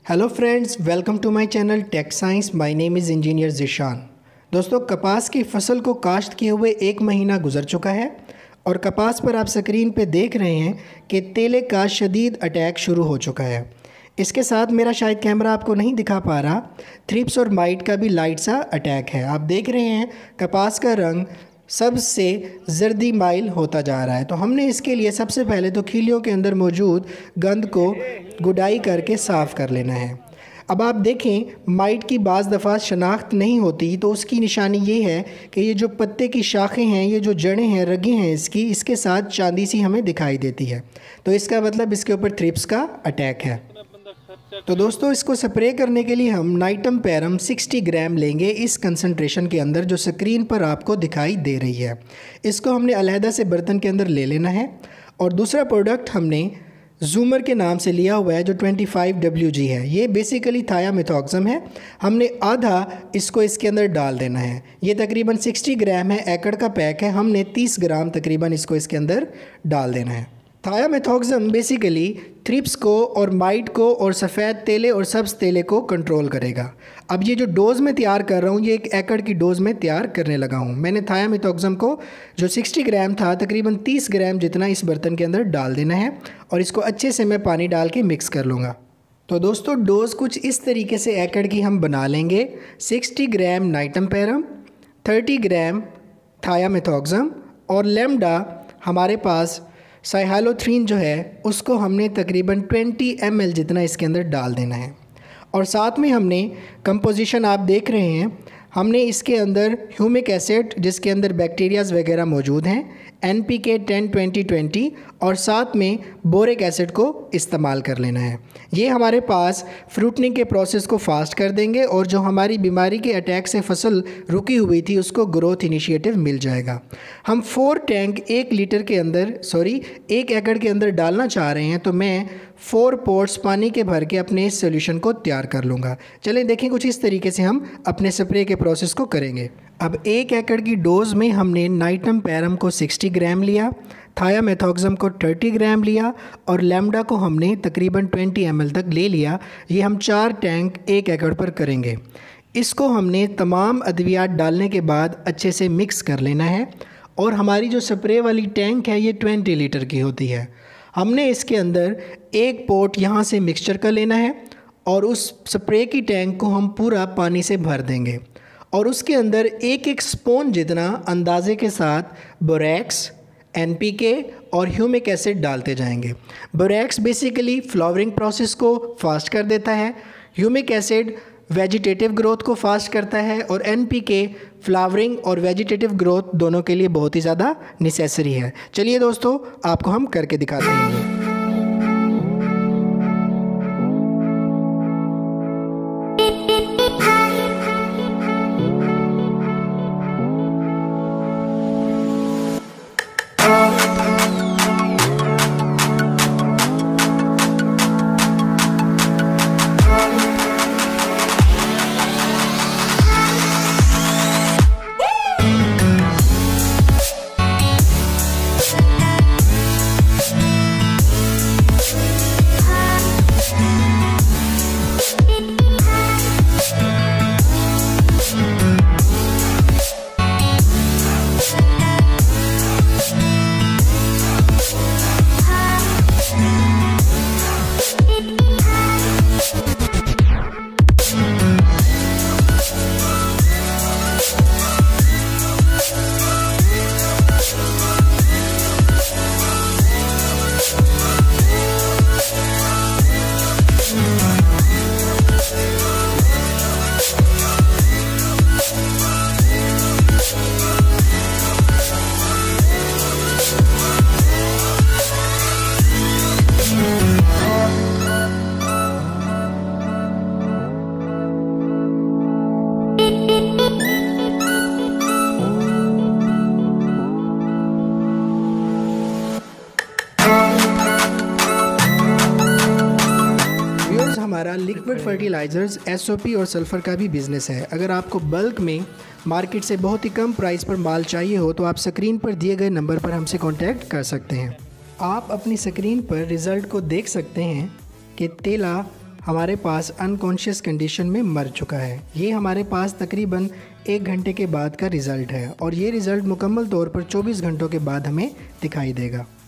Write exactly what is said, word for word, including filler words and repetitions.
Hello friends, welcome to my channel tech science. My name is engineer Zishan. दोस्तों, कपास की फसल को काश्त किए हुए एक महीना गुजर चुका है और कपास पर आप स्क्रीन पे देख रहे हैं कि तेले का शदीद अटैक शुरू हो चुका है। इसके साथ मेरा शायद कैमरा आपको नहीं दिखा पा रहा, थ्रिप्स और माइट का भी लाइट सा अटैक है। आप देख रहे हैं कपास का रंग सबसे जर्दी माइल होता जा रहा है। तो हमने इसके लिए सबसे पहले तो खीलियों के अंदर मौजूद गंद को गुडाई करके साफ़ कर लेना है। अब आप देखें, माइट की बाज़ दफ़ा शनाख्त नहीं होती, तो उसकी निशानी ये है कि ये जो पत्ते की शाखें हैं, ये जो जड़ें हैं, रगें हैं इसकी, इसके साथ चांदी सी हमें दिखाई देती है। तो इसका मतलब इसके ऊपर थ्रिप्स का अटैक है। तो दोस्तों, इसको स्प्रे करने के लिए हम नाइटम पैरम साठ ग्राम लेंगे इस कंसंट्रेशन के अंदर जो स्क्रीन पर आपको दिखाई दे रही है। इसको हमने अलहदा से बर्तन के अंदर ले लेना है। और दूसरा प्रोडक्ट हमने जूमर के नाम से लिया हुआ है जो पच्चीस डब्ल्यू जी है। ये बेसिकली थायामेथोक्सम है। हमने आधा इसको इसके अंदर डाल देना है। ये तकरीबन साठ ग्राम है, एकड़ का पैक है। हमने तीस ग्राम तकरीबन इसको इसके अंदर डाल देना है। थायामेथोक्सम बेसिकली थ्रिप्स को और माइट को और सफ़ेद तेले और सब्ज़ तेले को कंट्रोल करेगा। अब ये जो डोज़ में तैयार कर रहा हूँ, ये एक एकड़ की डोज़ में तैयार करने लगा हूँ। मैंने थायामेथोक्सम को जो साठ ग्राम था तकरीबन तीस ग्राम जितना इस बर्तन के अंदर डाल देना है और इसको अच्छे से मैं पानी डाल के मिक्स कर लूँगा। तो दोस्तों, डोज़ कुछ इस तरीके से एकड़ की हम बना लेंगे। साठ ग्राम नाइटम पैरम, तीस ग्राम थायामेथोक्सम और लेमडा हमारे पास साइहालोथ्रीन जो है उसको हमने तकरीबन बीस एम एल जितना इसके अंदर डाल देना है। और साथ में हमने कंपोजिशन आप देख रहे हैं, हमने इसके अंदर ह्यूमिक एसिड जिसके अंदर बैक्टीरियाज़ वगैरह मौजूद हैं, N P K ten twenty twenty और साथ में बोरिक एसिड को इस्तेमाल कर लेना है। ये हमारे पास फ्रूटनिंग के प्रोसेस को फास्ट कर देंगे और जो हमारी बीमारी के अटैक से फसल रुकी हुई थी उसको ग्रोथ इनिशिएटिव मिल जाएगा। हम फोर टैंक एक लीटर के अंदर सॉरी एक एकड़ के अंदर डालना चाह रहे हैं, तो मैं फोर पोर्ट्स पानी के भर के अपने इस सोल्यूशन को तैयार कर लूँगा। चलें देखें, कुछ इस तरीके से हम अपने स्प्रे के प्रोसेस को करेंगे। अब एक एकड़ की डोज़ में हमने नाइटम पैरम को साठ ग्राम लिया, थायामेथोक्सम को तीस ग्राम लिया और लेमडा को हमने तकरीबन बीस एम एल तक ले लिया। ये हम चार टैंक एक एकड़ पर करेंगे। इसको हमने तमाम अद्वियात डालने के बाद अच्छे से मिक्स कर लेना है। और हमारी जो स्प्रे वाली टैंक है ये बीस लीटर की होती है। हमने इसके अंदर एक पोट यहाँ से मिक्सचर का लेना है और उस स्प्रे की टैंक को हम पूरा पानी से भर देंगे और उसके अंदर एक एक स्पून जितना अंदाजे के साथ बोरैक्स, एन पी के और ह्यूमिक एसिड डालते जाएंगे। बोरैक्स बेसिकली फ्लावरिंग प्रोसेस को फास्ट कर देता है, ह्यूमिक एसिड वेजिटेटिव ग्रोथ को फास्ट करता है और एन पी के फ्लावरिंग और वेजिटेटिव ग्रोथ दोनों के लिए बहुत ही ज़्यादा नेसेसरी है। चलिए दोस्तों, आपको हम करके दिखाते हैं। हमारा liquid fertilizers, S O P और सल्फ़र का भी बिज़नेस है। अगर आपको बल्क में मार्केट से बहुत ही कम प्राइस पर माल चाहिए हो तो आप स्क्रीन पर दिए गए नंबर पर हमसे कांटेक्ट कर सकते हैं। आप अपनी स्क्रीन पर रिज़ल्ट को देख सकते हैं कि तेला हमारे पास अनकॉन्शियस कंडीशन में मर चुका है। ये हमारे पास तकरीबन एक घंटे के बाद का रिज़ल्ट है और ये रिज़ल्ट मुकम्मल तौर पर चौबीस घंटों के बाद हमें दिखाई देगा।